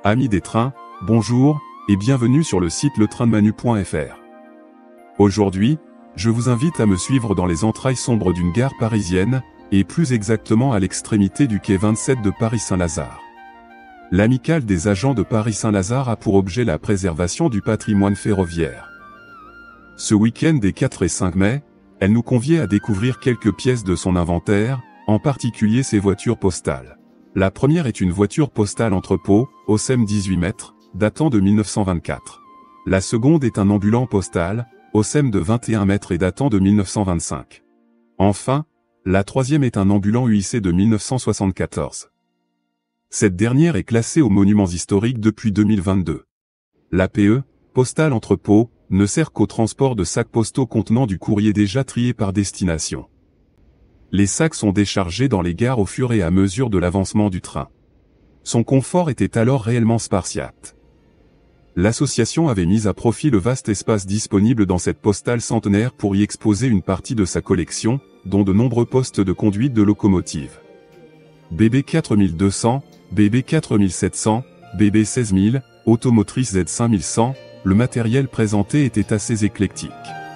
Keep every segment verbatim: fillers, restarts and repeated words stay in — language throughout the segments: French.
Amis des trains, bonjour, et bienvenue sur le site le train de manu point F R. Aujourd'hui, je vous invite à me suivre dans les entrailles sombres d'une gare parisienne, et plus exactement à l'extrémité du quai vingt-sept de Paris-Saint-Lazare. L'amicale des agents de Paris-Saint-Lazare a pour objet la préservation du patrimoine ferroviaire. Ce week-end des quatre et cinq mai, elle nous conviait à découvrir quelques pièces de son inventaire, en particulier ses voitures postales. La première est une voiture postale entrepôt, O S E M dix-huit mètres, datant de mille neuf cent vingt-quatre. La seconde est un ambulant postal, O S E M de vingt et un mètres et datant de mille neuf cent vingt-cinq. Enfin, la troisième est un ambulant U I C de mille neuf cent soixante-quatorze. Cette dernière est classée aux monuments historiques depuis deux mille vingt-deux. L'A P E, postal entrepôt, ne sert qu'au transport de sacs postaux contenant du courrier déjà trié par destination. Les sacs sont déchargés dans les gares au fur et à mesure de l'avancement du train. Son confort était alors réellement spartiate. L'association avait mis à profit le vaste espace disponible dans cette postale centenaire pour y exposer une partie de sa collection, dont de nombreux postes de conduite de locomotive. B B quatre mille deux cents, B B quatre mille sept cents, B B seize mille, Automotrice Z cinq mille cent, le matériel présenté était assez éclectique.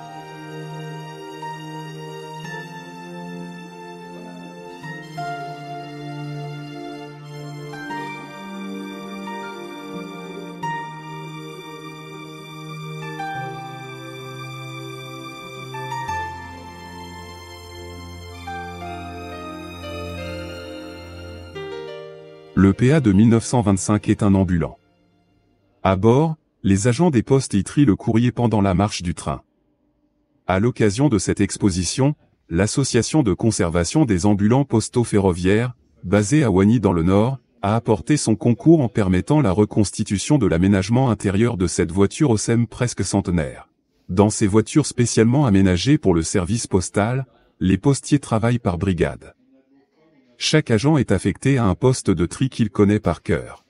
Le P A de mille neuf cent vingt-cinq est un ambulant. À bord, les agents des postes y trient le courrier pendant la marche du train. À l'occasion de cette exposition, l'association de conservation des ambulants postaux ferroviaires, basée à Oigny dans le Nord, a apporté son concours en permettant la reconstitution de l'aménagement intérieur de cette voiture O S E M presque centenaire. Dans ces voitures spécialement aménagées pour le service postal, les postiers travaillent par brigade. Chaque agent est affecté à un poste de tri qu'il connaît par cœur.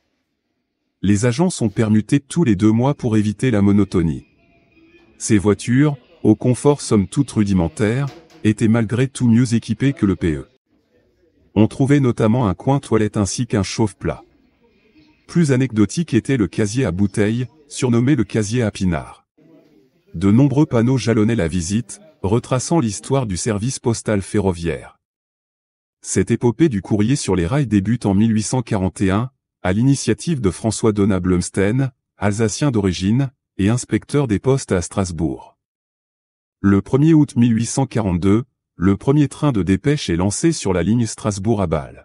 Les agents sont permutés tous les deux mois pour éviter la monotonie. Ces voitures, au confort somme toute rudimentaire, étaient malgré tout mieux équipées que le P E. On trouvait notamment un coin toilette ainsi qu'un chauffe-plat. Plus anecdotique était le casier à bouteilles, surnommé le casier à pinard. De nombreux panneaux jalonnaient la visite, retraçant l'histoire du service postal ferroviaire. Cette épopée du courrier sur les rails débute en mille huit cent quarante et un, à l'initiative de François Donat Blumstein, alsacien d'origine, et inspecteur des postes à Strasbourg. Le premier août mille huit cent quarante-deux, le premier train de dépêche est lancé sur la ligne Strasbourg à Bâle.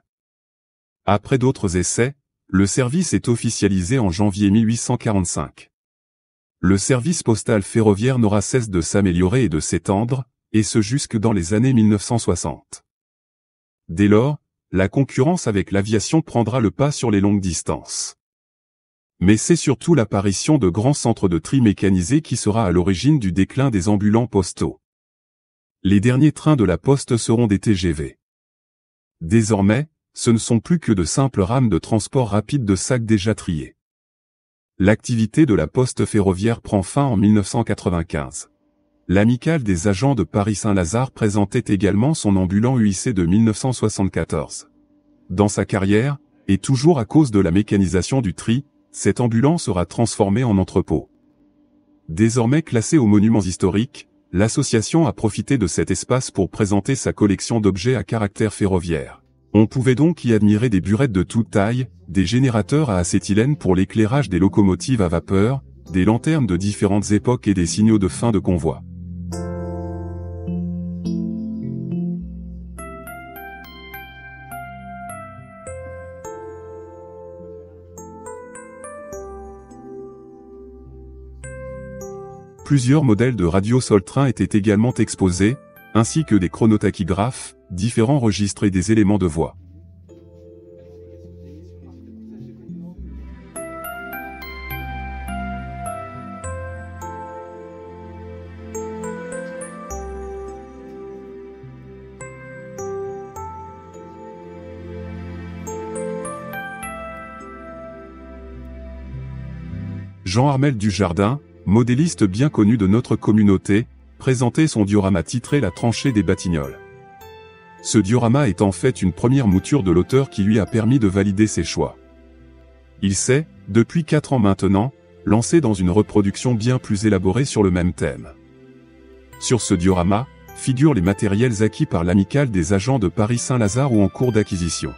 Après d'autres essais, le service est officialisé en janvier mille huit cent quarante-cinq. Le service postal ferroviaire n'aura cesse de s'améliorer et de s'étendre, et ce jusque dans les années mille neuf cent soixante. Dès lors, la concurrence avec l'aviation prendra le pas sur les longues distances. Mais c'est surtout l'apparition de grands centres de tri mécanisés qui sera à l'origine du déclin des ambulants postaux. Les derniers trains de la Poste seront des T G V. Désormais, ce ne sont plus que de simples rames de transport rapide de sacs déjà triés. L'activité de la Poste ferroviaire prend fin en mille neuf cent quatre-vingt-quinze. L'amicale des agents de Paris-Saint-Lazare présentait également son ambulant U I C de mille neuf cent soixante-quatorze. Dans sa carrière, et toujours à cause de la mécanisation du tri, cet ambulant sera transformé en entrepôt. Désormais classé aux monuments historiques, l'association a profité de cet espace pour présenter sa collection d'objets à caractère ferroviaire. On pouvait donc y admirer des burettes de toute taille, des générateurs à acétylène pour l'éclairage des locomotives à vapeur, des lanternes de différentes époques et des signaux de fin de convoi. Plusieurs modèles de radio sol-train étaient également exposés, ainsi que des chronotachygraphes, différents registres et des éléments de voix. Jean Armel Dujardin, modéliste bien connu de notre communauté, présentait son diorama titré La tranchée des Batignolles. Ce diorama est en fait une première mouture de l'auteur qui lui a permis de valider ses choix. Il s'est, depuis quatre ans maintenant, lancé dans une reproduction bien plus élaborée sur le même thème. Sur ce diorama, figurent les matériels acquis par l'Amicale des agents de Paris-Saint-Lazare ou en cours d'acquisition.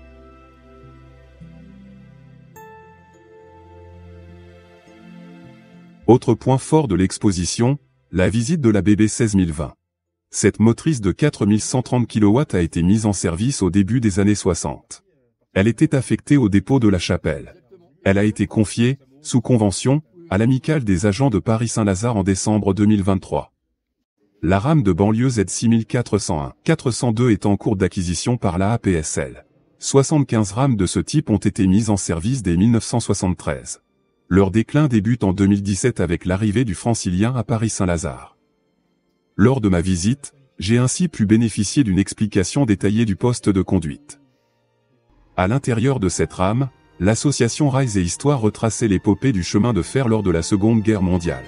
Autre point fort de l'exposition, la visite de la B B seize mille vingt. Cette motrice de quatre mille cent trente kilowatts a été mise en service au début des années soixante. Elle était affectée au dépôt de la Chapelle. Elle a été confiée, sous convention, à l'Amicale des agents de Paris-Saint-Lazare en décembre deux mille vingt-trois. La rame de banlieue Z six quatre cent un quatre cent deux est en cours d'acquisition par la A P S L. soixante-quinze rames de ce type ont été mises en service dès mille neuf cent soixante-treize. Leur déclin débute en deux mille dix-sept avec l'arrivée du francilien à Paris-Saint-Lazare. Lors de ma visite, j'ai ainsi pu bénéficier d'une explication détaillée du poste de conduite. À l'intérieur de cette rame, l'association Rails et Histoire retraçait l'épopée du chemin de fer lors de la Seconde Guerre mondiale.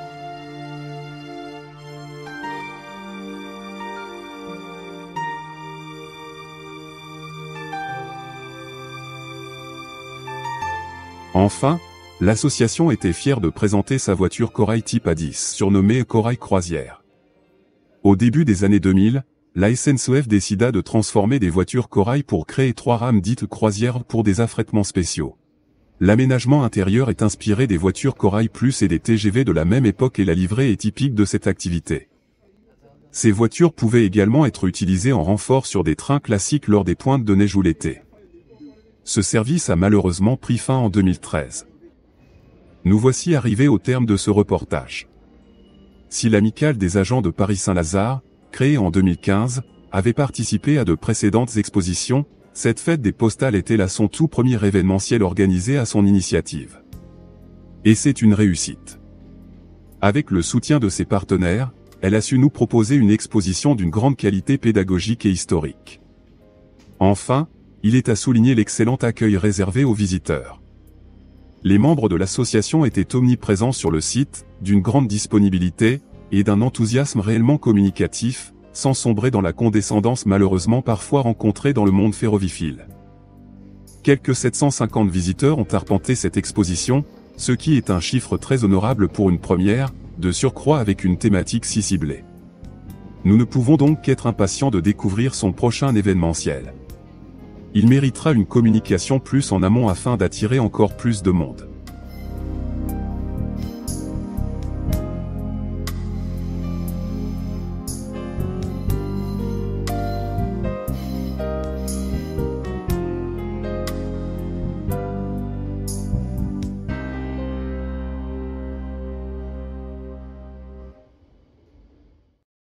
Enfin, l'association était fière de présenter sa voiture Corail Type A dix, surnommée Corail Croisière. Au début des années deux mille, la S N C F décida de transformer des voitures Corail pour créer trois rames dites croisières pour des affrètements spéciaux. L'aménagement intérieur est inspiré des voitures Corail Plus et des T G V de la même époque et la livrée est typique de cette activité. Ces voitures pouvaient également être utilisées en renfort sur des trains classiques lors des pointes de neige ou l'été. Ce service a malheureusement pris fin en deux mille treize. Nous voici arrivés au terme de ce reportage. Si l'Amicale des agents de Paris-Saint-Lazare, créée en deux mille quinze, avait participé à de précédentes expositions, cette fête des postales était là son tout premier événementiel organisé à son initiative. Et c'est une réussite. Avec le soutien de ses partenaires, elle a su nous proposer une exposition d'une grande qualité pédagogique et historique. Enfin, il est à souligner l'excellent accueil réservé aux visiteurs. Les membres de l'association étaient omniprésents sur le site, d'une grande disponibilité, et d'un enthousiasme réellement communicatif, sans sombrer dans la condescendance malheureusement parfois rencontrée dans le monde ferroviaire. Quelques sept cent cinquante visiteurs ont arpenté cette exposition, ce qui est un chiffre très honorable pour une première, de surcroît avec une thématique si ciblée. Nous ne pouvons donc qu'être impatients de découvrir son prochain événementiel. Il méritera une communication plus en amont afin d'attirer encore plus de monde.